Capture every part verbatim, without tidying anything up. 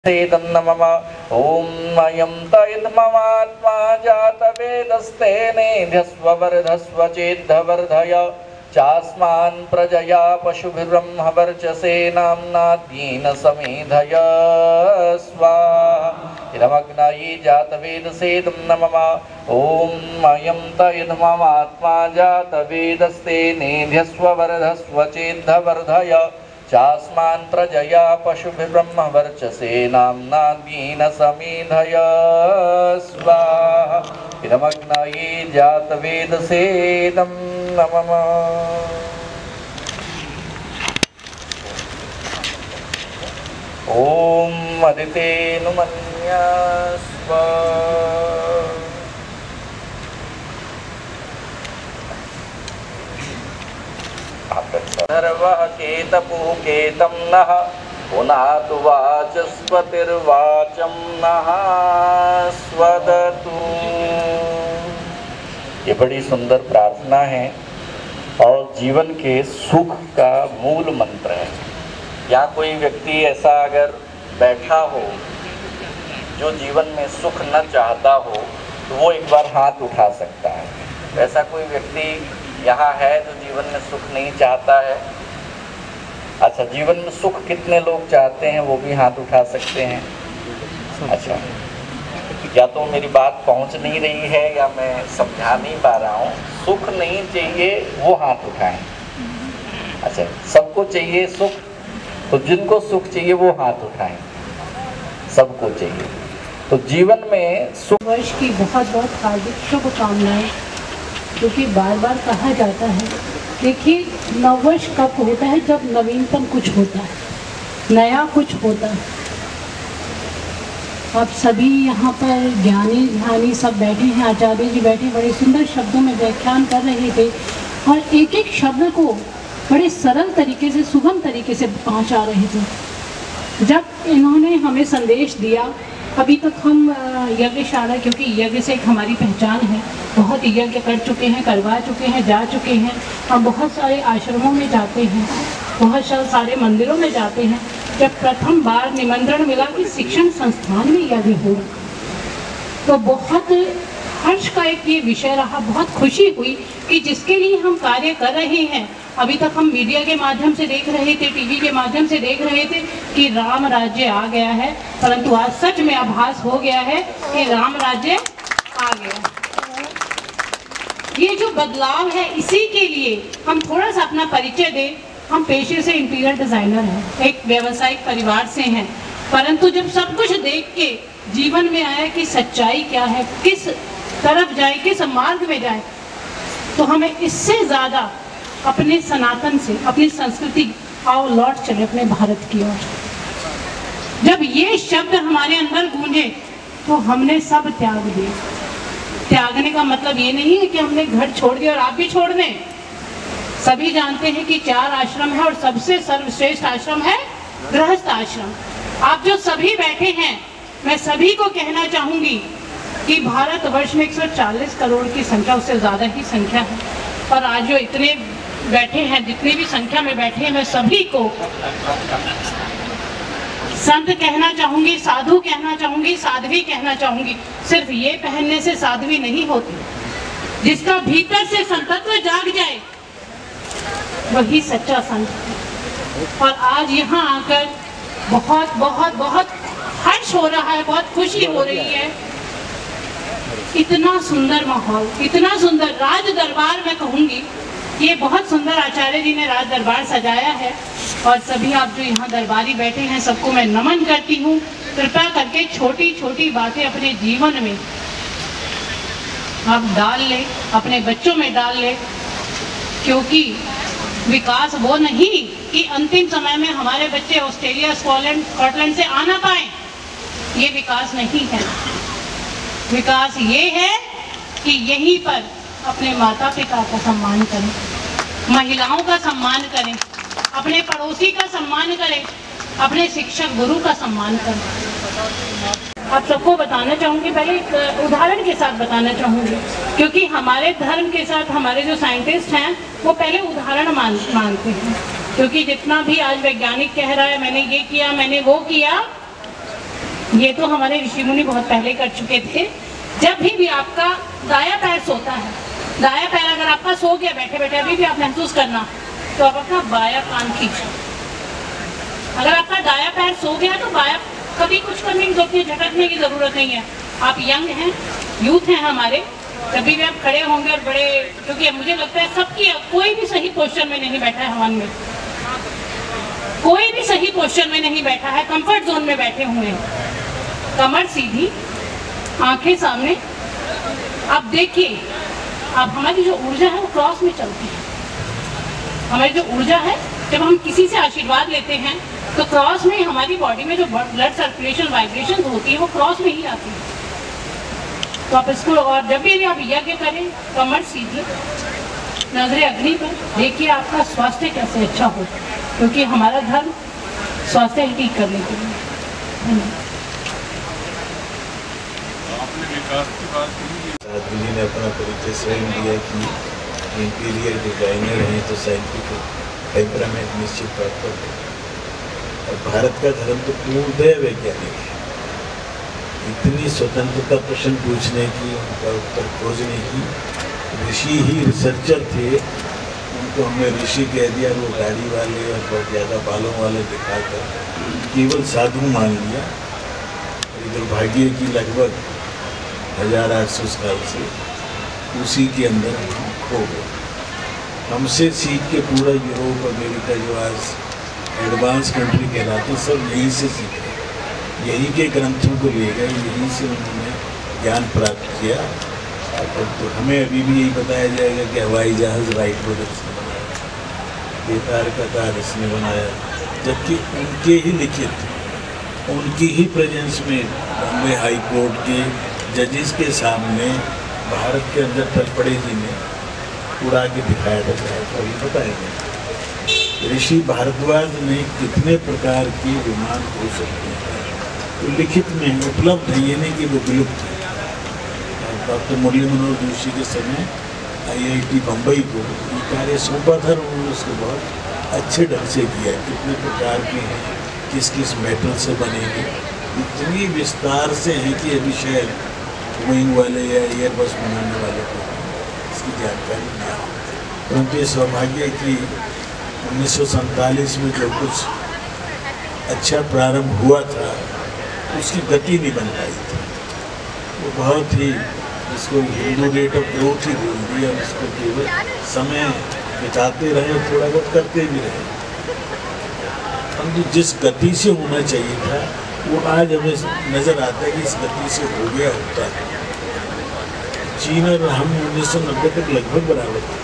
मम ओं मयं तयद्ममात्मा जातवेदस्तेनेध्यस्ववर्धस्व चेद्धवर्धय चास्मान् प्रजया पशुभिर्ब्रह्मवर्चसे नाम्नाद्येन समेधय स्वाहा। इदमग्नये जातवेदसे नमः ओं मयं तयद्ममात्मा जातवेदस्तेनेध्यस्ववर्धस्व चेद्धवर्धय चास्मान् प्रजया पशुभिर्ब्रह्मवर्चसे नाम्नाद्येन समेधय स्वाहा। इदमग्नये जातवेदसे नमः। ॐ अदितेनुमन्यास्व सर्वः केतपुः केतं नः पुनातु वाचस्पतिर्वाचं नः स्वदतु। ये बड़ी सुंदर प्रार्थना है और जीवन के सुख का मूल मंत्र है। या कोई व्यक्ति ऐसा अगर बैठा हो जो जीवन में सुख न चाहता हो तो वो एक बार हाथ उठा सकता है। ऐसा कोई व्यक्ति यहाँ है जो जीवन में सुख नहीं चाहता है? अच्छा, जीवन में सुख कितने लोग चाहते हैं वो भी हाथ उठा सकते हैं। अच्छा, या तो मेरी बात पहुँच नहीं रही है या मैं समझा नहीं पा रहा हूँ। सुख नहीं चाहिए वो हाथ उठाएं। अच्छा, सबको चाहिए सुख, तो जिनको सुख चाहिए वो हाथ उठाएं। सबको चाहिए तो जीवन में सुख। वर्ष की बहुत बहुत हार्दिक शुभकामनाएं, क्योंकि बार बार कहा जाता है, देखिए नववर्ष कब होता है? जब नवीनतम कुछ होता है, नया कुछ होता है। आप सभी यहाँ पर ज्ञानी ध्यानी सब बैठे हैं, आचार्य जी बैठे बड़े सुंदर शब्दों में व्याख्यान कर रहे थे और एक एक शब्द को बड़े सरल तरीके से, सुगम तरीके से पहुँचा रहे थे। जब इन्होंने हमें संदेश दिया, अभी तक हम यज्ञशाला, क्योंकि यज्ञ से एक हमारी पहचान है, बहुत यज्ञ कर चुके हैं, करवा चुके हैं, जा चुके हैं। हम बहुत सारे आश्रमों में जाते हैं, बहुत सारे मंदिरों में जाते हैं। जब प्रथम बार निमंत्रण मिला कि शिक्षण संस्थान में यज्ञ होगा तो बहुत हर्ष का एक ये विषय रहा, बहुत खुशी हुई कि जिसके लिए हम कार्य कर रहे हैं, अभी तक हम मीडिया के माध्यम से देख रहे थे, टीवी के माध्यम से देख रहे थे कि राम राज्य आ गया है, परंतु आज सच में आभास हो गया है कि राम राज्य आ गया। ये जो बदलाव है, इसी के लिए हम थोड़ा सा अपना परिचय दें। हम पेशे से इंटीरियर डिजाइनर हैं, एक व्यावसायिक परिवार से हैं, परंतु जब सब कुछ देख के जीवन में आया कि सच्चाई क्या है, किस तरफ जाए, किस मार्ग में जाए, तो हमें इससे ज्यादा अपने सनातन से, अपनी संस्कृति, आओ लौट चले अपने भारत की ओर। जब ये शब्द हमारे अंदर गूंजे तो हमने सब त्याग दिए। त्यागने का मतलब ये नहीं है कि हमने घर छोड़ दिया और आप भी छोड़ दें। सभी जानते हैं कि चार आश्रम है और सबसे सर्वश्रेष्ठ आश्रम है गृहस्थ आश्रम। आप जो सभी बैठे हैं, मैं सभी को कहना चाहूंगी कि भारतवर्ष में एक सौ चालीस करोड़ की संख्या, उससे ज्यादा ही संख्या है, और आज जो इतने बैठे हैं, जितनी भी संख्या में बैठे हैं, मैं सभी को संत कहना चाहूंगी, साधु कहना चाहूंगी, साध्वी कहना चाहूंगी। सिर्फ ये पहनने से साध्वी नहीं होती, जिसका भीतर से संतत्व जाग जाए वही सच्चा संत है। और आज यहाँ आकर बहुत बहुत बहुत हर्ष हो रहा है, बहुत खुशी हो रही है। इतना सुंदर माहौल, इतना सुंदर राज दरबार, मैं कहूँगी ये बहुत सुंदर आचार्य जी ने राज दरबार सजाया है। और सभी आप जो यहाँ दरबारी बैठे हैं, सबको मैं नमन करती हूँ। कृपया करके छोटी छोटी बातें अपने जीवन में आप डाल ले, अपने बच्चों में डाल ले, क्योंकि विकास वो नहीं कि अंतिम समय में हमारे बच्चे ऑस्ट्रेलिया, स्कॉटलैंड स्कॉटलैंड से आना पाए। ये विकास नहीं है। विकास ये है कि यहीं पर अपने माता पिता का सम्मान करें, महिलाओं का सम्मान करें, अपने पड़ोसी का सम्मान करें, अपने शिक्षक गुरु का सम्मान करें। आप सबको बताना चाहूँगी, पहले एक उदाहरण के साथ बताना चाहूँगी, क्योंकि हमारे धर्म के साथ हमारे जो साइंटिस्ट हैं वो पहले उदाहरण मान मानते हैं। क्योंकि जितना भी आज वैज्ञानिक कह रहा है मैंने ये किया मैंने वो किया, ये तो हमारे ऋषि मुनि बहुत पहले कर चुके थे। जब भी भी आपका दाया पैर सोता है, दाया पैर अगर आपका सो गया बैठे बैठे, अभी भी आप महसूस करना, तो आप अपना बाया कान खींचो। अगर आपका दाया पैर सो गया तो बाया कभी कुछ करने की जरूरत नहीं, झटकने की जरूरत नहीं है। आप यंग हैं, यूथ हैं हमारे, कभी भी आप खड़े होंगे और बड़े, क्योंकि मुझे लगता है सबकी, कोई भी सही पोस्चर में नहीं बैठा है हवन में, कोई भी सही पोस्चर में नहीं बैठा है, कंफर्ट जोन में बैठे हुए हैं। कमर सीधी, आंखें सामने। आप देखिए, अब हमारी जो ऊर्जा है वो क्रॉस में चलती है। हमारी जो ऊर्जा है, जब हम किसी से आशीर्वाद लेते हैं तो क्रॉस में हमारी बॉडी में जो ब्लड सर्कुलेशन वाइब्रेशन होती है वो क्रॉस में ही आती है। तो आप इसको, और जब भी आप यज्ञ करें, कमर सीधी, नजरें अग्नि पर, देखिए आपका स्वास्थ्य कैसे अच्छा हो, क्योंकि हमारा धर्म स्वास्थ्य ही ठीक करने के लिए। धन्यवाद। साध्वी जी ने अपना परिचय स्वयं दिया कि इंटीरियर डिजाइनर हैं, तो साइंटिफिक टेम्परामेंट निश्चित तौर पर है। और भारत का धर्म तो पूर्णतः वैज्ञानिक है। इतनी स्वतंत्रता प्रश्न पूछने की, उनका उत्तर खोजने की, ऋषि ही रिसर्चर थे, उनको हमने ऋषि कह दिया, वो गाड़ी वाले और बहुत ज़्यादा बालों वाले दिखाकर केवल साधु मान लिया। दुर्भाग्य की लगभग हजार आठ सौ साल से उसी के अंदर हो गए। हमसे सीख के पूरा यूरोप, अमेरिका जो आज एडवांस कंट्री कहलाते, सब यहीं से सीखे, यहीं के ग्रंथों को ले गए, यहीं से उन्होंने ज्ञान प्राप्त किया। और तो हमें अभी भी यही बताया जाएगा कि हवाई जहाज़ राइट ब्रदर्स ने बनाया, बेतार का तार इसने बनाया, जबकि उनके ही लिखित, उनकी ही प्रेजेंस में बॉम्बे हाई कोर्ट के जजेस के सामने भारत के अंदर तलपड़े जी ने उड़ा के दिखाया था। तो अभी बताएंगे ऋषि भारद्वाज ने कितने प्रकार के विमान हो सकते हैं, तो लिखित में उपलब्ध है, ये नहीं कि वो विलुप्त है। डॉक्टर मुरली मनोहर जोशी के समय आई आई टी बम्बई को ये कार्य सौंपा था, उन्होंने उसको बहुत अच्छे ढंग से किया, कितने प्रकार के हैं, किस किस मेटल से बनेंगे, इतनी विस्तार से हैं कि अभी शायद बोइंग वाले या एयरबस बनाने वाले को इसकी जानकारी नहीं हो। परंतु ये सौभाग्य कि उन्नीस सौ सैंतालीस में जो कुछ अच्छा प्रारंभ हुआ था उसकी गति नहीं बन पाई थी। वो बहुत ही, इसको हिंदू रेट ऑफ ग्रोथ ही बोल दिया, उसको केवल समय बिताते रहे और थोड़ा बहुत करते भी रहे। परंतु जिस गति से होना चाहिए था वो आज हमें नज़र आता है कि इस गति से हो गया होता है। चीन और हम उन्नीस सौ नब्बे तक लगभग बराबर थे,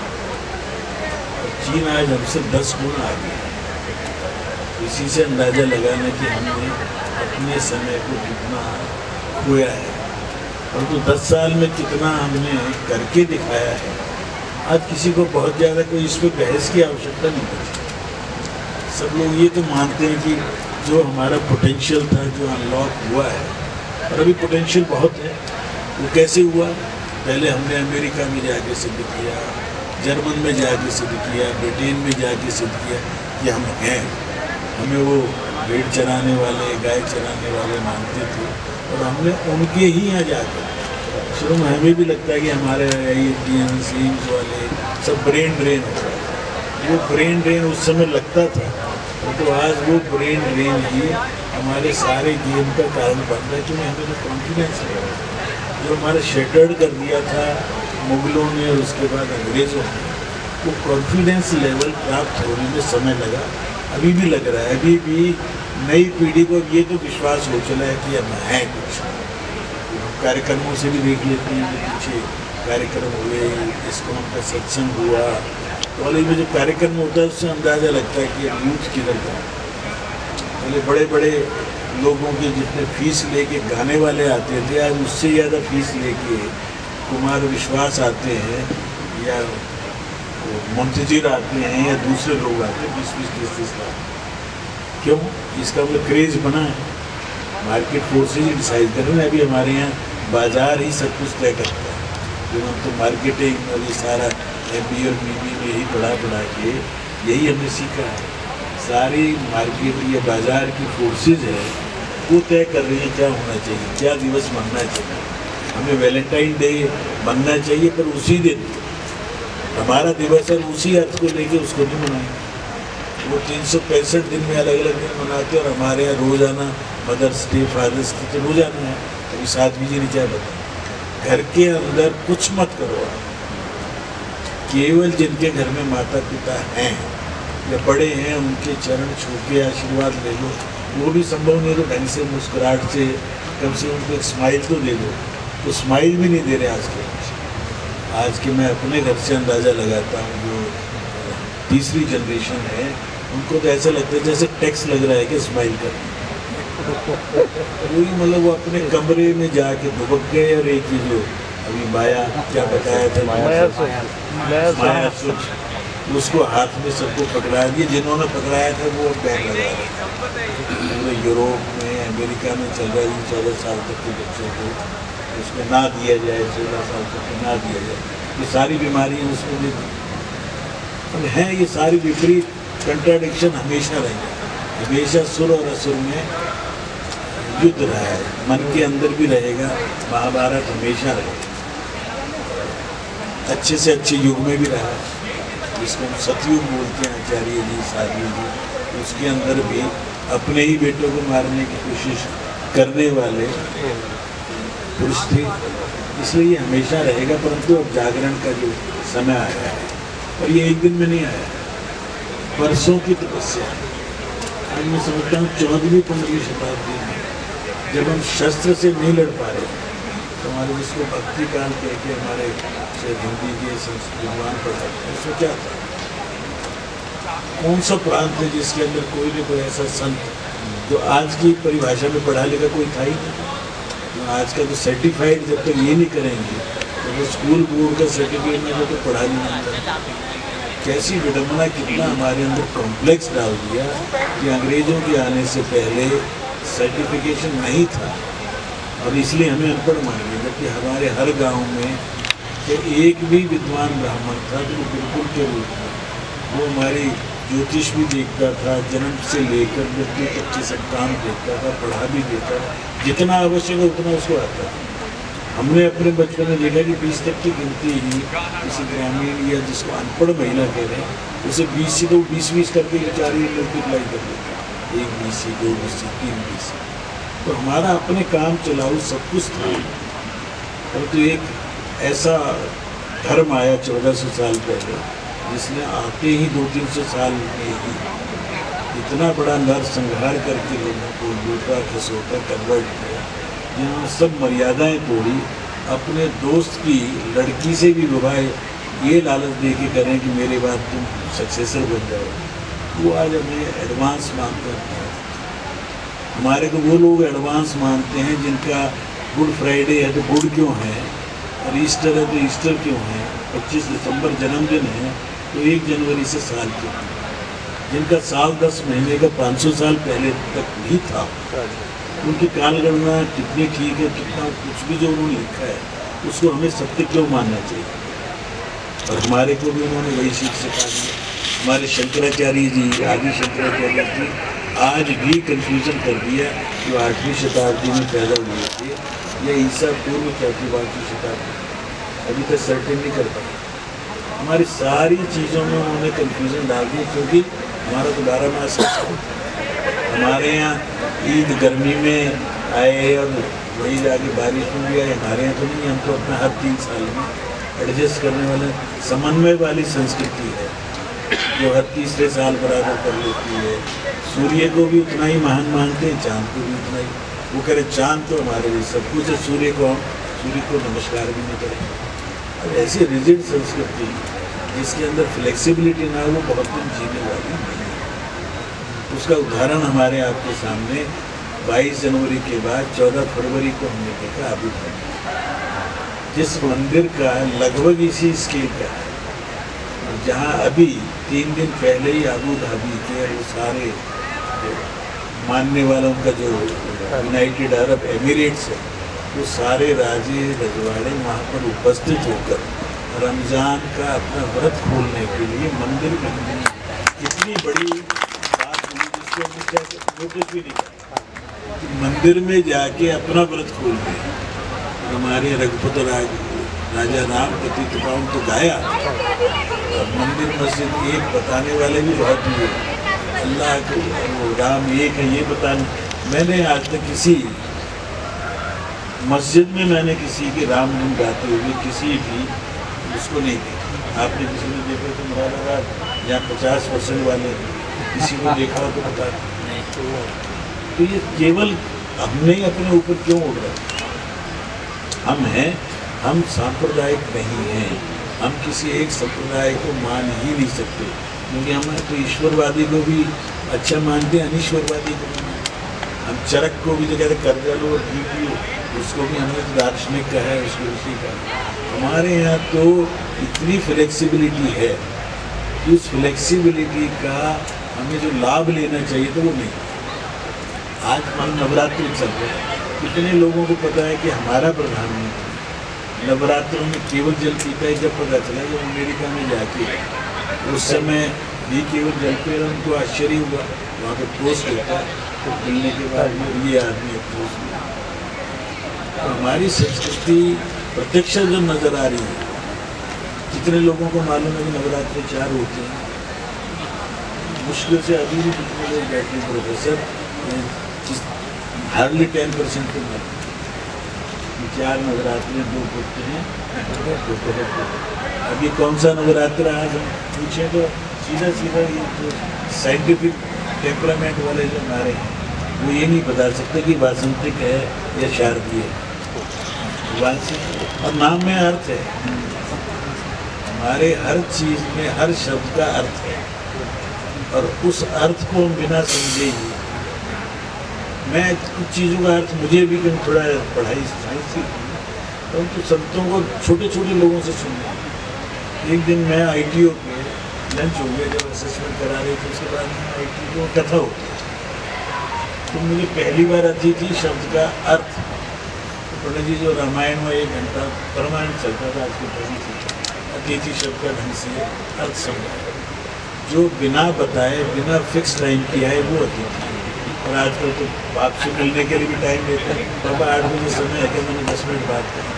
चीन आज हमसे दस गुना आ गया। इसी से अंदाज़ा लगाना कि हमने अपने समय को कितना खोया है, और तो दस साल में कितना हमने करके दिखाया है। आज किसी को बहुत ज़्यादा कोई इस पर बहस की आवश्यकता नहीं पड़ती। सब लोग ये तो मानते हैं कि जो हमारा पोटेंशियल था, जो अनलॉक हुआ है, और अभी पोटेंशियल बहुत है। वो कैसे हुआ? पहले हमने अमेरिका में जाके सिद्ध किया, जर्मन में जाके सिद्ध किया, ब्रिटेन में जाके सिद्ध किया कि हम हैं। हमें वो भेड़ चराने वाले, गाय चराने वाले मानते थे, और हमने उनके ही यहाँ जाकर शुरू में हमें भी लगता है कि हमारे आई आई टी एन सीम्स वाले सब ब्रेन ड्रेन हो रहा है। वो ब्रेन ड्रेन उस समय लगता था, तो आज वो ब्रेन ड्रेन ही हमारे सारे गेम का कारण बन रहा है, क्योंकि हमें जो कॉन्फिडेंस है, जो हमारा शेटर्ड कर दिया था मुगलों ने और उसके बाद अंग्रेज़ों ने, वो कॉन्फिडेंस लेवल प्राप्त होने में समय लगा, अभी भी लग रहा है। अभी भी नई पीढ़ी को ये तो विश्वास हो चला है कि हम हैं कुछ। कार्यक्रमों से भी देख लेते हैं कि पीछे कार्यक्रम हुए, इसको उनका सत्संग हुआ, कॉलेज में जो कार्यक्रम होता है उससे अंदाज़ा लगता है कि अब यूथ किधर का। पहले बड़े बड़े लोगों के जितने फीस लेके गाने वाले आते थे, आज उससे ज़्यादा फीस लेके कुमार विश्वास आते हैं, या मुंतजिर आते हैं, या दूसरे लोग आते हैं, बीस बीस तीस तीस लाख। क्यों? इसका मतलब क्रेज़ बना है, मार्केट फोर्सेज ही डिसाइड कर रहे हैं। अभी हमारे यहाँ बाज़ार ही सब कुछ तय करता है, जो हम तो मार्केटिंग और ये सारा एम बी और बी बी में ही पढ़ा पढ़ा के यही हमने सीखा है। सारी मार्केट या बाज़ार की फोर्सेज है वो तय कर रही है क्या होना चाहिए, क्या दिवस मनना चाहिए। हमें वैलेंटाइन डे मनना चाहिए पर उसी दिन हमारा दिवस है, उसी अर्थ को लेके उसको नहीं मनाएंगे। वो तीन सौ पैंसठ दिन में अलग अलग दिन मनाते हैं और हमारे यहाँ रोज़ाना मदर्स डे, फादर्स डे तो रोज़ाना है। कभी साथ भी जी नहीं चाहे बताए, घर के अंदर कुछ मत करो आप। केवल जिनके घर में माता पिता हैं या बड़े हैं उनके चरण छू के आशीर्वाद ले लो। वो भी संभव नहीं तो ढंग से मुस्कुराहट से कम से कम उनको एक स्माइल तो दे दो। तो स्माइल भी नहीं दे रहे आज के बच्चे। आज के मैं अपने घर से अंदाज़ा लगाता हूँ, जो तीसरी जनरेशन है उनको तो ऐसा लगता है जैसे टैक्स लग रहा है कि स्माइल कर। वही मतलब वो अपने कमरे में जाके दुबक गए। और एक ही जो अभी माया क्या बताया था, माया सुच, उसको हाथ में सबको पकड़ा दिया। जिन्होंने पकड़ाया था वो बैन लगा रहे थे। पूरे यूरोप में, अमेरिका में चल रहा है चौदह साल तक के बच्चों को उसको ना दिया जाए, सोलह साल तक ना दिया जाए। ये सारी बीमारियाँ उसमें भी हैं। ये सारी विपरीत कंट्राडिक्शन हमेशा रहेंगे। हमेशा सुर और असुर में युद्ध रहा है, मन के अंदर भी रहेगा। महाभारत हमेशा रहेगा, अच्छे से अच्छे युग में भी रहा, जिसको हम सतयुग बोलते हैं, आचार्य जी, साधु जी। उसके अंदर भी अपने ही बेटों को मारने की कोशिश करने वाले पुरुष थे। इसलिए ये हमेशा रहेगा। परंतु अब जागरण का जो समय आया है, और ये एक दिन में नहीं आया, वर्षों की तपस्या है। आज मैं समझता हूँ चौदहवीं पंद्रहवीं शताब्दी में जब हम शस्त्र से नहीं लड़ पा रहे तो हमारे जिसको भक्ति काल कह के हमारे से हिंदी के संस्कृत विद्वान पढ़ा उसको क्या था, कौन सा प्रांत है जिसके अंदर कोई ना कोई ऐसा संत जो आज की परिभाषा में पढ़ा लिखा कोई था ही नहीं। आज का तो सर्टिफाइड जब तक ये नहीं करेंगे तो वो स्कूल बोर्ड का सर्टिफिकेट में जो तो पढ़ा नहीं आता। कैसी विडम्बना, कितना हमारे अंदर कॉम्प्लेक्स डाल दिया कि अंग्रेजों के आने से पहले सर्टिफिकेशन नहीं था और इसलिए हमें अनपढ़ मान लिया। जबकि हमारे हर गांव में कि एक भी विद्वान ब्राह्मण था जो बिल्कुल के रूप में वो हमारी ज्योतिष भी देखता था, जन्म से लेकर मृत्यु तक के सब काम देखता था, पढ़ा भी देता था, जितना आवश्यक है उतना उसको आता था। हमने अपने बचपन में देखा कि बीस तक की गिनती ही किसी ग्रामीण या जिसको अनपढ़ महिला कह रहे हैं उसे बीस से तो बीस बीस करके बेचारी मल्टीप्लाई कर देते, एक बीसी, दो बीसी, तीन बीसी। तो हमारा अपने काम चलाऊ सब कुछ था। परंतु एक ऐसा धर्म आया चौदह सौ साल पहले जिसने आते ही दो तीन सौ साल में ही इतना बड़ा नर संहार करके लोगों को लूटा खसोटा कन्वर्ट किया, जिन्होंने सब मर्यादाएं तोड़ी। अपने दोस्त की लड़की से भी विवाह ये लालच दे के करें कि मेरे बाद तुम सक्सेसर बन जाओ, वो आज हमें एडवांस मानते हैं। हमारे को वो लोग एडवांस मानते हैं जिनका गुड फ्राइडे है तो गुड क्यों है, और ईस्टर है तो ईस्टर क्यों है, पच्चीस दिसंबर जन्मदिन है तो एक जनवरी से साल क्यों है, जिनका साल दस महीने का पाँच सौ साल पहले तक भी था। उनकी कालगणना कितनी ठीक है, कितना कुछ भी जो उन्होंने लिखा है उसको हमें सत्य क्यों मानना चाहिए। और हमारे को भी उन्होंने वही सीख सिखा दी। हमारे शंकराचार्य जी, आदि शंकराचार्य जी आज भी कंफ्यूजन कर दिया कि वो आठवीं शताब्दी में पैदा हुए थे या ईसा पूर्व चौथी पाँचवीं शताब्दी, अभी तक सर्टेन नहीं कर पाए। हमारी सारी चीज़ों में उन्होंने कंफ्यूजन डाल दी, क्योंकि हमारा तो बारह मास हमारे यहाँ ईद गर्मी में आए और वही जाके बारिश में भी आए। हमारे यहाँ तो नहीं, हम तो अपना हर तीन साल में एडजस्ट करने वाले समन्वय वाली संस्कृति है जो हर तीसरे साल बराबर कर लेती है। सूर्य को भी उतना ही महान मानते हैं, चाँद को भी उतना ही। वो कह रहे चाँद तो हमारे लिए सब कुछ है, सूर्य को हम सूर्य को नमस्कार भी नहीं करेंगे। अब ऐसी रिजिड संस्कृति जिसके अंदर फ्लेक्सिबिलिटी ना हो वो बहुत दिन जीने वाली नहीं है। उसका उदाहरण हमारे आपके सामने बाईस जनवरी के बाद चौदह फरवरी को हमने देखा अभी तक, जिस मंदिर का लगभग इसी स्केल का है, जहाँ अभी तीन दिन पहले ही अबू धाबी के वो सारे मानने वालों का जो यूनाइटेड अरब एमिरेट्स है वो सारे राजे रजवाड़े वहाँ पर उपस्थित होकर रमज़ान का अपना व्रत खोलने के लिए मंदिर में इतनी बड़ी बात हुई जिसको नोटिस भी नहीं किया। मंदिर में जाके अपना व्रत खोल दिया। हमारे रघुपत राज राजा राम पति कृपाण तो गाया, और मंदिर मस्जिद एक बताने वाले भी बहुत हुए। अल्लाह को राम एक है ये बताने, मैंने आज तक किसी मस्जिद में मैंने किसी के राम गुण गाते हुए किसी भी उसको नहीं देखा। आपने किसी ने देखा तो मुझे लगा यहाँ पचास परसेंट वाले, किसी को देखा हो तो बता। तो ये केवल हमने ही अपने ऊपर क्यों उड़ रहे? हम हैं, हम सांप्रदायिक नहीं हैं, हम किसी एक संप्रदाय को मान ही नहीं सकते, क्योंकि हम तो ईश्वरवादी को भी अच्छा मानते हैं, अनिश्वरवादी को भी। हम चरक को भी जो कहते कर्जा लो और पी पियो, उसको भी हमने तो दार्शनिक का है, उसको उसी का। हमारे यहाँ तो इतनी फ्लेक्सिबिलिटी है कि उस फ्लेक्सिबिलिटी का हमें जो लाभ लेना चाहिए तो वो नहीं। आज मान नवरात्रि चल रहे हैं, कितने लोगों को पता है कि हमारा प्रधानमंत्री नवरात्रों में केवल जल पीता है? जब पता चला जब अमेरिका में जाके उस समय भी केवल जल पे रहा, उनको आश्चर्य हुआ। वहाँ पर पोस्ट होता है तो मिलने के बाद में ये आदमी पोस्ट में। तो हमारी संस्कृति प्रत्यक्ष जो नज़र आ रही है, कितने लोगों को मालूम है कि नवरात्रि चार होते हैं? मुश्किल से अभी भी कितने लोग बैठे हैं प्रोफेसर, हार्डली टेन परसेंट के मालूम। चार नवरात्रि दो होते हैं। अब ये कौन सा नवरात्र आज हम पूछें तो सीधा सीधा ये जो साइंटिफिक टेम्परामेंट वाले जो हमारे हैं वो ये नहीं बता सकते कि वासंतिक है या शारदीय है। और नाम में अर्थ है, हमारे हर चीज़ में हर शब्द का अर्थ है, और उस अर्थ को हम बिना समझे ही, मैं कुछ चीज़ों का अर्थ मुझे भी कहीं थोड़ा पढ़ाई साइंस की, परंतु संतों को छोटे छोटे लोगों से सुनना। एक दिन मैं आई टी ओ पे लंच हो गया, जब असेसमेंट करा रहे थे, उसके बाद आई टी ओ कथा होती है, तो मुझे पहली बार अतिथि शब्द का अर्थ, पंडित जी जो रामायण में एक घंटा परमानेंट चलता था, आज के पहली से अतिथि शब्द का ढंग से अर्थ समझा, जो बिना बताए बिना फिक्स टाइम किया है वो अतिथि। और आजकल तो आपसे मिलने के लिए भी टाइम देते हैं, बाबा आठ बजे समय है कि मैंने दस मिनट बात करी।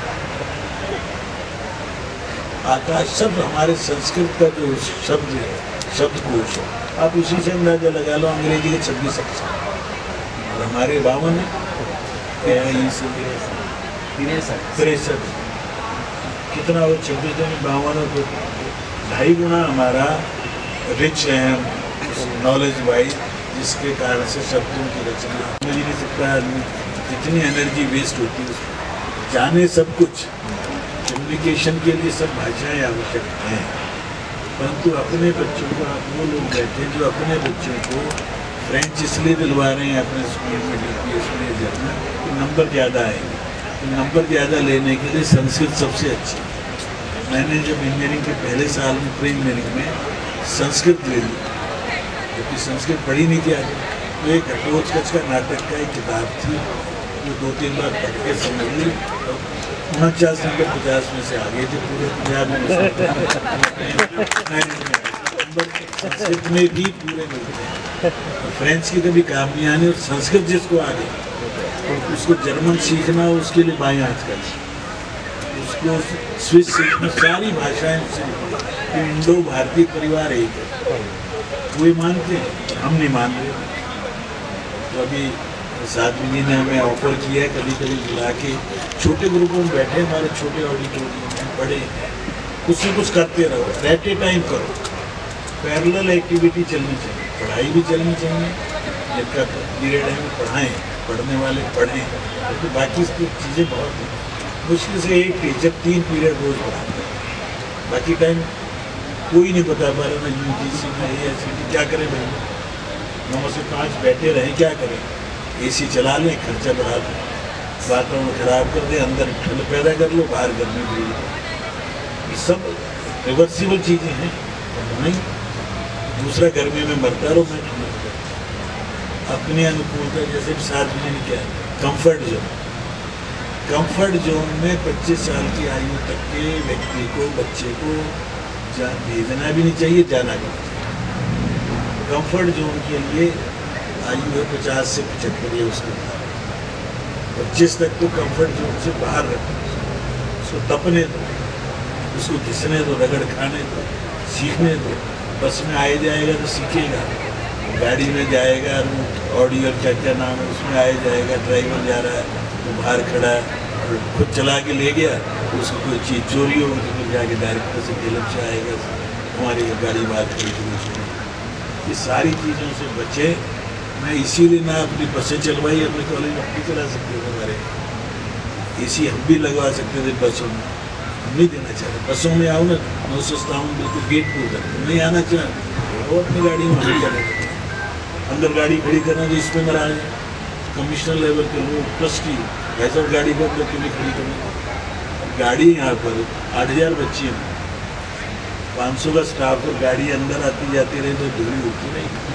आकाश शब्द हमारे संस्कृत का जो शब्द है, शब्दकोश है, आप उसी से अंदाजा लगा लो, अंग्रेजी के छब्बीस अक्षर और हमारे बावन तिरसठ, कितना वो छब्बीस में बावन और ढाई गुना हमारा रिच है नॉलेज वाइज, जिसके कारण से शब्दों की रचना समझ नहीं सकता आदमी, इतनी एनर्जी वेस्ट होती है उसमें। जाने सब कुछ, कम्युनिकेशन के लिए सब भाषाएं आवश्यक हैं, परंतु अपने बच्चों को, आप वो लोग बैठे हैं जो अपने बच्चों को फ्रेंच इसलिए दिलवा रहे हैं अपने स्कूल में, डी पी एस में जाना कि नंबर ज़्यादा आएंगे। तो नंबर ज़्यादा लेने के लिए संस्कृत सबसे अच्छी। मैंने जब इंजीनियरिंग के पहले साल में प्री इंजीनियरिंग में संस्कृत ले ली, क्योंकि संस्कृत पढ़ी नहीं थी आगे, तो एक घटोत्कच का नाटक का एक किताब थी, वो दो तीन बार पढ़ के समझ ली, और उनचास नंबर पचास में से आ गए थे पूरे पंजाब में। संस्कृत में भी पूरे मिलते हैं, फ्रेंच की कभी काम नहीं आने, और संस्कृत जिसको आ गई उसको जर्मन सीखना, उसके लिए बाएं हाथ का, उसको स्विस सीखना, सारी भाषाएं उससे, तो इंडो भारतीय परिवार एक है, वो मानते हैं, हम नहीं मान रहे। तो अभी साधवी जी ने हमें ऑफर किया है कभी कभी बुला के छोटे ग्रुपों में बैठे, हमारे छोटे ऑडिटोरियम में पढ़े, कुछ न कुछ करते रहो, एट ए टाइम करो, पैरेलल एक्टिविटी चलनी चाहिए, पढ़ाई भी चलनी चाहिए, जिनका पीरियड है वो पढ़ाएँ, पढ़ने वाले पढ़ें, तो बाकी चीज़ें बहुत हैं। मुश्किल से एक टीचर तीन पीरियड रोज पढ़ाते हैं, बाकी टाइम कोई नहीं बता पा रहा, ना यू जी सी में ए एस सी टी, क्या करें भाई, नौ से पाँच बैठे रहें, क्या करें, ए सी चला लें, खर्चा बढ़ा दें, वातावरण खराब कर दें, अंदर ठंड पैदा कर लो, बाहर गर्मी बढ़ी, ये सब रिवर्सिबल चीज़ें हैं। नहीं दूसरा गर्मी में मरता रहो, मैं अपनी अनुकूलता, जैसे सार्वजनिक ने क्या कंफर्ट जोन, कंफर्ट जोन में पच्चीस साल की आयु तक के व्यक्ति को, बच्चे को जा भेजना भी नहीं चाहिए, जाना भी नहीं चाहिए। कंफर्ट जोन के लिए आयु है पचास से पचहत्तर, ये उसके बाद और जिस तक को कंफर्ट जोन से बाहर रखो, उसको तपने दो, उसको घिसने दो, रगड़ खाने दो, सीखने दो। बस में आए जाएगा तो सीखेगा, गाड़ी में जाएगा, ऑडी और क्या क्या नाम है उसमें आए जाएगा, ड्राइवर जा रहा है वो बाहर खड़ा है और खुद चला के ले गया, तो उसको कोई चीज़ चोरी हो तो फिर जाके डायरेक्टर से गिलप से आएगा, हमारी गाड़ी बाहर खड़ी थी। ये सारी चीज़ों से बचे। मैं इसीलिए ना अपनी बसें चलवाई, अपने कॉलेज में भी चला सकते थे, हमारे एसी हम भी लगवा सकते थे बसों में, हम नहीं देना चाहते। बसों में आओ ना, नौ सौ सत्तावन बिल्कुल गेट पर उतर, नहीं आना चाहते वो अपनी गाड़ी में हम चले अंदर गाड़ी खड़ी करना तो इसमें मरा है। कमिश्नर लेवल के लोग, ट्रस्टी, ऐसा गाड़ी को अंदर क्यों नहीं खड़ी करना। गाड़ी यहाँ पर आठ हज़ार बच्ची हैं, पाँच सौ का स्टाफ और गाड़ी अंदर आती जाती रही तो दूरी होती नहीं।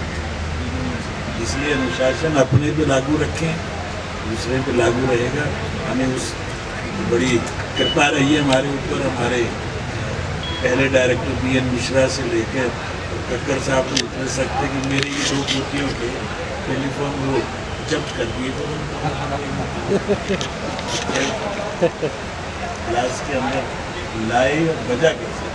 इसलिए अनुशासन अपने पे लागू रखें, दूसरे पे लागू रहेगा। हमें उस बड़ी कृपा रही है हमारे ऊपर, हमारे पहले डायरेक्टर बी एन मिश्रा से लेकर कक्कर साहब को उतर सकते कि मेरी ये दो पोतियों के टेलीफोन वो जब्त कर दिए तो क्लास के अंदर लाए और बजा कैसे,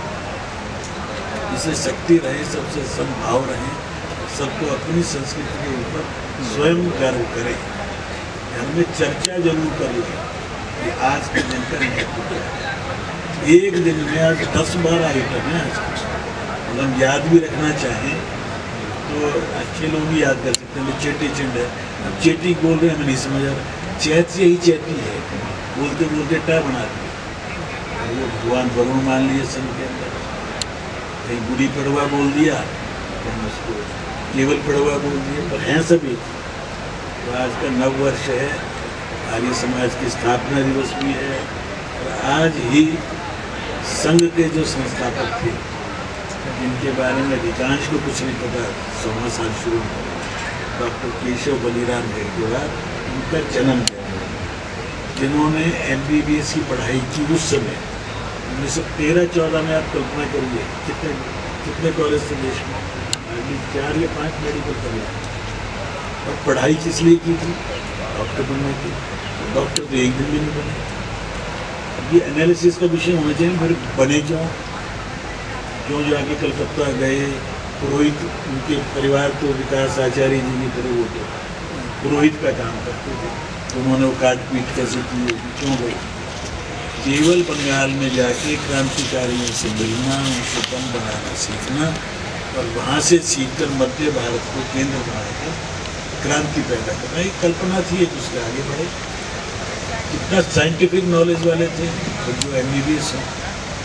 जिससे शक्ति रहे, सबसे संभाव रहे, सबको अपनी संस्कृति के ऊपर स्वयं गर्व करें। हमें चर्चा जरूर कर लें कि आज के दिन का महत्व क्या है। एक दिन में आज दस बार आइटम है, आज अगर हम याद भी रखना चाहें तो अच्छे लोग भी याद कर सकते हैं। चेटी चंड है, अब चेटी बोल रहे हैं, हमें नहीं समझ आ रहा, चैत से ही चैती है, बोलते बोलते टा बना दिया। वो भगवान वरुण मान लिए सन के अंदर, कहीं गुड़ी पड़वा बोल दिया, कहीं उसको केवल पड़वा बोल दिया, पर हैं सभी। तो आज का नव वर्ष है, आर्य समाज की स्थापना दिवस भी है, और आज ही संघ के जो संस्थापक थे, जिनके बारे में अधिकांश को कुछ नहीं पता, सोलह साल शुरू हुआ, डॉक्टर केशव बलिराम गायकवाड़, उनका जन्म दिया, जिन्होंने एम बी बी एस की पढ़ाई की उस समय उन्नीस सौ तेरह चौदह में। आप कल्पना करिए कितने कितने कॉलेज थे देश में, अभी चार या पाँच मेडिकल कॉलेज, और पढ़ाई किस लिए की थी, डॉक्टर बनने की। डॉक्टर तो एक दिन भी नहीं बने। ये एनालिसिस का विषय होना चाहिए, फिर बने क्यों क्यों जाके कलकत्ता गए। पुरोहित, उनके परिवार तो विकास आचार्य जी की तरह वो तो पुरोहित का काम करते थे, तो उन्होंने वो काट पीट कैसे की, क्यों गए। केवल बंगाल में जाके क्रांतिकारियों से मिलना, उनसे बम बनाना सीखना, और वहाँ से सीखकर मध्य भारत को केंद्र बनाकर क्रांति पैदा करना, एक कल्पना थी एक, उसके आगे बढ़े। कितना साइंटिफिक नॉलेज वाले थे तो जो एम बी बी एस हो।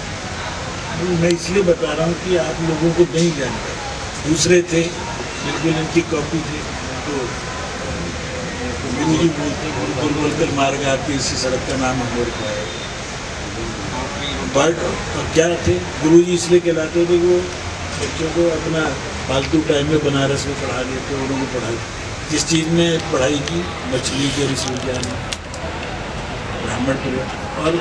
मैं इसलिए बता रहा हूँ कि आप लोगों को नहीं जानते। दूसरे थे बिल्कुल इनकी कॉपी थे, तो गुरु जी बोलते बोल बोल कर मार गया आपकी इसी सड़क का नाम हम लोग पाए। बट और क्या थे गुरु जी, इसलिए कहलाते थे वो बच्चों को अपना फालतू टाइम में बनारस में पढ़ा देते, उन्होंने पढ़ाई जिस चीज़ में पढ़ाई की, मछली के विश्वविद्यालय में ब्राह्मण, और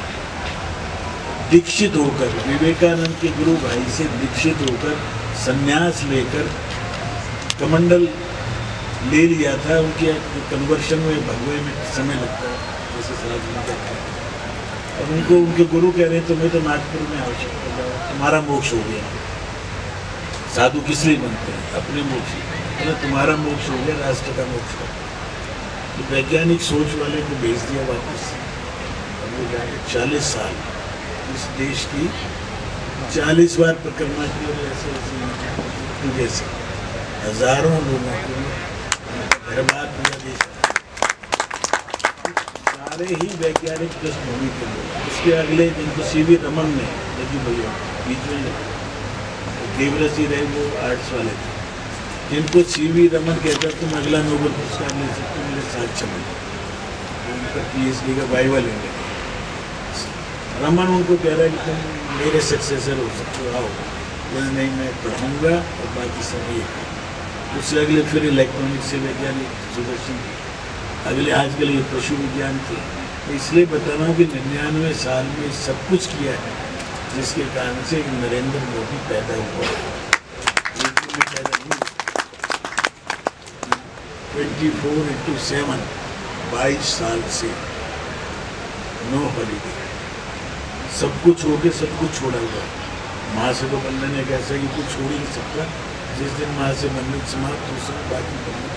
दीक्षित होकर विवेकानंद के गुरु भाई से दीक्षित होकर संन्यास लेकर कमंडल ले लिया था। उनके कन्वर्शन में भगवे में समय लगता है, जैसे साहब ने कहते हैं, और उनको उनके गुरु कह रहे हैं तुम्हें तो नागपुर में आवश्यक कर जाओ, तुम्हारा मोक्ष हो गया। साधु किस लिए बनते हैं, अपने मोक्ष, मतलब तुम्हारा मोक्ष हो गया, राष्ट्र का मोक्ष हो। तो वैज्ञानिक सोच वाले को भेज दिया वापस, और वो जाके चालीस साल इस देश की चालीस बार परिक्रमा की, और ऐसे ऐसे जैसे हजारों लोगों को बर्बाद किया देश, सारे ही वैज्ञानिक पृष्ठभूमि के लोग। उसके अगले दिन को सी वी रमन ने, यदि भैया बीच में देवरस ही रहे, वो आर्ट्स वाले थे, जिनको सी वी रमन कहता तुम अगला नोबेल पुरस्कार ले सकते, मेरे साथ चलो, उनका पी एच डी का वाइवा लेंगे। रमन उनको कह रहा है कि तुम मेरे सक्सेसर हो सकते हो, आओ। बोले नहीं, मैं पढ़ाऊँगा और बाकी सब ये। उससे अगले फिर इलेक्ट्रॉनिक्स से वैज्ञानिक सुदर्शन, अगले आजकल ये पशु विज्ञान थे। तो इसलिए बता रहा हूँ कि निन्यानवे साल में सब कुछ किया है, जिसके कारण से नरेंद्र मोदी पैदा हुआ है। ट्वेंटी फोर इंटू सेवन बाईस साल से नो हॉलीडे, सब कुछ हो के सब कुछ छोड़ा हुआ। माँ से तो बंधन एक ऐसा कि कुछ छोड़ ही नहीं सकता। जिस दिन माँ से बंधन समाप्त हो सब बाकी बंधन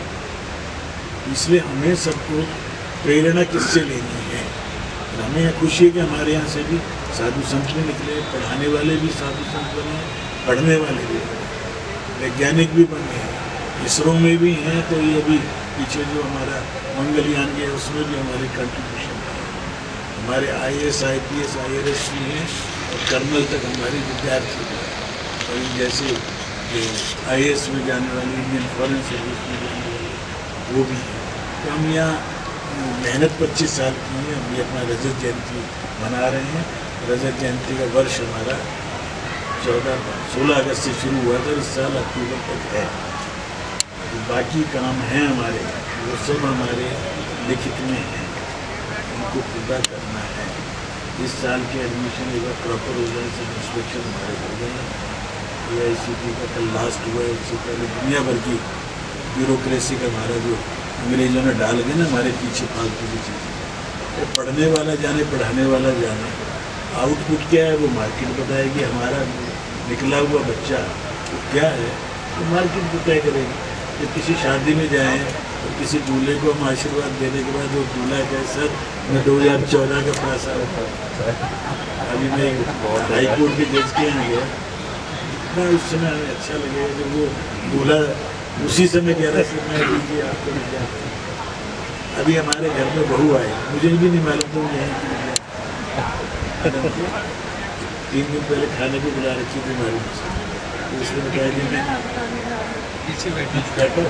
खत्म। इसलिए हमें सबको प्रेरणा किससे लेनी है? हमें यह खुशी है कि हमारे यहाँ से भी साधु संत भी निकले, पढ़ाने वाले भी साधु संत बने, पढ़ने वाले भी बने, वैज्ञानिक भी बने, इसरो में भी हैं। तो ये अभी पीछे जो हमारा मंगलयान गया उसमें भी हमारे कंट्रीब्यूशन है। हमारे I A S I P S I R S भी हैं और कर्नल तक हमारे विद्यार्थी हैं। और जैसे जो आई ए एस में जाने वाले, इंडियन फॉरेन सर्विस में जाने वाले, वो भी हैं। तो हम यहाँ मेहनत पच्चीस साल की है। हम ये अपना रजत जयंती मना रहे हैं। रजत जयंती का वर्ष हमारा चौदह सोलह अगस्त से शुरू हुआ था, इस साल अक्टूबर तक है। तो बाकी काम हैं हमारे, वो सब हमारे लिखित में हैं, उनको पूरा करना है। इस साल के एडमिशन एक बार प्रॉपर हो जाए, सब इंस्पेक्शन हमारे हो गए। ए आई सी टी का कल लास्ट हुआ है, उससे पहले दुनिया भर की ब्यूरोक्रेसी का हमारा जो अंग्रेजों ने डाल के ना हमारे पीछे फालतू की चीज़ें, तो पढ़ने वाला जाने, पढ़ाने वाला जाने। आउटपुट क्या है वो मार्केट बताएगी। हमारा निकला हुआ बच्चा तो क्या है तो मार्केट तय करेगी। जब किसी शादी में जाएँ तो किसी दूल्हे को हम आशीर्वाद देने के बाद वो दूल्हा कहे सर मैं दो हज़ार चौदह का पास आया। अभी मैं हाई कोर्ट के जज के यहाँ गया, इतना उस समय हमें अच्छा लगेगा जब वो दूल्हा उसी समय कह रहा है मैं दीजिए आपको विद्यार्थी। अभी हमारे घर में बहू आई, मुझे भी नहीं मालूम था यहाँ की तीन दिन पहले खाने को बुला रखी थी हमारी से, तो उसने बताया कि मैं पीछे बैठा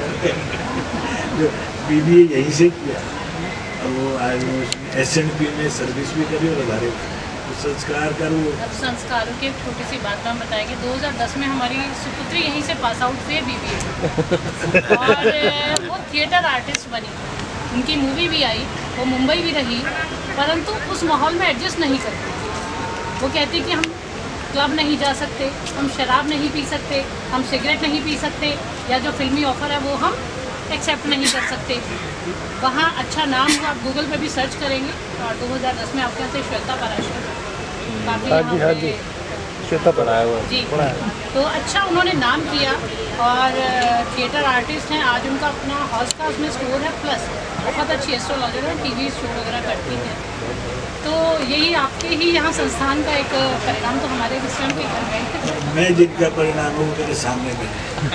जो बी बी ए यहीं से किया और वो आज एस एन पी में सर्विस भी करी और हमारे संस्कार का वो अब संस्कारों की एक छोटी सी बात हम बताएंगे। दो हज़ार दस में हमारी सुपुत्री यहीं से पास आउट हुई बी बी ए और वो थिएटर आर्टिस्ट बनी। उनकी मूवी भी आई, वो मुंबई भी रही, परंतु उस माहौल में एडजस्ट नहीं करती। वो कहती कि हम क्लब नहीं जा सकते, हम शराब नहीं पी सकते, हम सिगरेट नहीं पी सकते, या जो फिल्मी ऑफ़र है वो हम एक्सेप्ट नहीं कर सकते। वहाँ अच्छा नाम हुआ, आप गूगल पे भी सर्च करेंगे और दो हज़ार दस में आपके यहाँ से श्वेता पराशर काफ़ी यहाँ पे श्वेता पढ़ाया हुआ जी, तो अच्छा उन्होंने नाम किया और थिएटर आर्टिस्ट हैं। आज उनका अपना हाउस का उसमें स्टोर है, प्लस बहुत अच्छी एस्ट्रोलॉजर है, टी वी शो वगैरह करती हैं। तो यही आपके ही यहाँ संस्थान का एक परिणाम तो हमारे विश्राम के घर में मैं जिनका परिणाम हूँ मेरे सामने में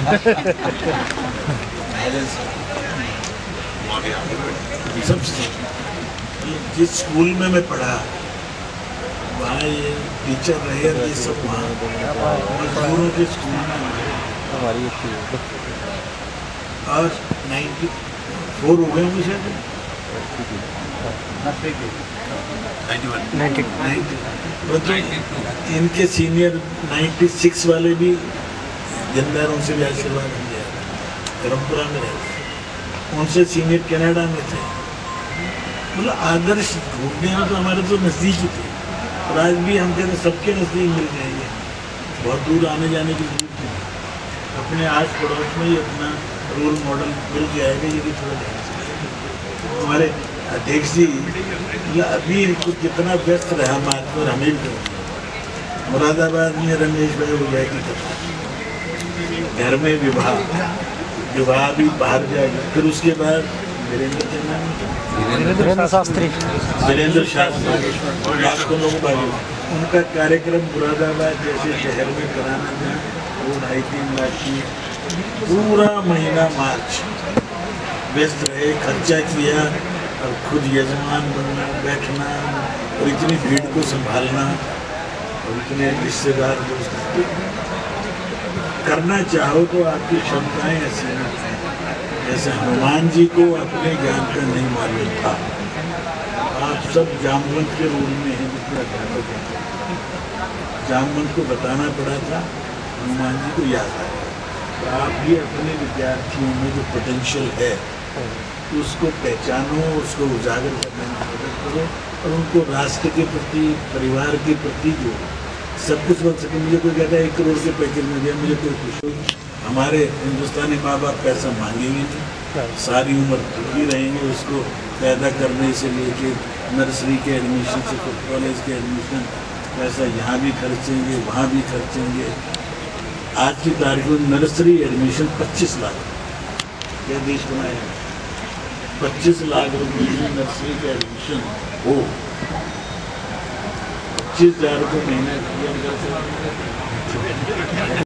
सबसे जिस स्कूल में मैं पढ़ा वहाँ ये टीचर रहे, ये सब वहाँ मजदूरों के स्कूल में हमारी और नाइन्टी फोर हो गए मुझे इनके सीनियर नाइन्टी सिक्स वाले भी जमींदारों से भी आशीर्वाद दिया, परम्परा में रहते, उनसे सीनियर कनाडा में थे। मतलब आदर्श ढूंढने में तो हमारे तो नज़दीक ही थे और आज भी हम कहते सबके नज़दीक मिल जाएंगे, बहुत दूर आने जाने की जरूरत नहीं। अपने आस पड़ोस में ही अपना रोल मॉडल मिल जाएगा। ये भी थोड़ा ध्यान से हमारे अध्यक्ष जी अभी इनको कितना व्यस्त रहा मार्ग और हमें भी मुरादाबाद में रमेश भाई हो जाएगी घर में विवाह विवाह भी बाहर जाएगा। फिर उसके बाद वीरेंद्र शास्त्री वीरेंद्र शास्त्री लाखों लोगों का उनका कार्यक्रम मुरादाबाद जैसे शहर में कराना था, वो ढाई तीन लाख की पूरा महीना मार्च व्यस्त रहे, खर्चा किया और खुद यजमान बनना, बैठना और इतनी भीड़ को संभालना और इतने रिश्तेदार दोस्त करना चाहो तो आपकी क्षमताएं ऐसी हैं। जैसे हनुमान जी को अपने ज्ञान का नहीं मालूम था, आप सब जामवंत के रूल में हैं जितना अध्यापक है, जामवंत को बताना पड़ा था, हनुमान जी को याद आया। तो आप भी अपने विद्यार्थियों में जो पोटेंशियल है उसको पहचानो, उसको उजागर करने में मदद करो और उनको राष्ट्र के प्रति, परिवार के प्रति जो सब कुछ बन सके। मुझे कोई कहता है एक करोड़ के पैकेज में दिया, मुझे कोई खुश हो हमारे हिंदुस्तानी माँ बाप पैसा मांगेंगे नहीं, सारी उम्र दुखी रहेंगे उसको पैदा करने से लेके नर्सरी के एडमिशन से कॉलेज के एडमिशन, पैसा यहाँ भी खर्चेंगे वहाँ भी खर्चेंगे। आज की तारीख में नर्सरी एडमिशन पच्चीस लाख क्या देश बनाया, पच्चीस लाख रुपये में नर्सरी का एडमिशन हो, पच्चीस हजार रुपये महीना क्लियर कर सकते।